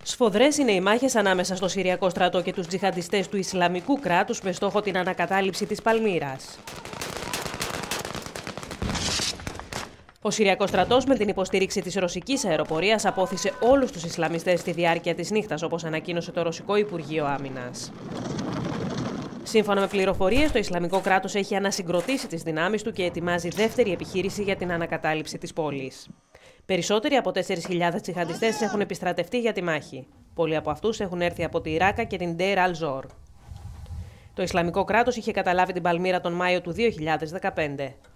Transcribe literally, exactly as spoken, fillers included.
Σφοδρές είναι οι μάχες ανάμεσα στο Συριακό στρατό και τους τζιχαντιστές του Ισλαμικού κράτους με στόχο την ανακατάληψη της Παλμύρας. Ο Συριακός στρατός, με την υποστήριξη της ρωσικής αεροπορίας, απόθησε όλους τους Ισλαμιστές στη διάρκεια της νύχτας, όπως ανακοίνωσε το Ρωσικό Υπουργείο Άμυνας. Σύμφωνα με πληροφορίες, το Ισλαμικό κράτος έχει ανασυγκροτήσει τις δυνάμεις του και ετοιμάζει δεύτερη επιχείρηση για την ανακατάληψη της πόλης. Περισσότεροι από τέσσερις χιλιάδες τζιχαντιστές έχουν επιστρατευτεί για τη μάχη. Πολλοί από αυτούς έχουν έρθει από τη Ράκα και την Ντέιρ Αλ-Ζόρ. Το Ισλαμικό κράτος είχε καταλάβει την Παλμύρα τον Μάιο του δύο χιλιάδες δεκαπέντε.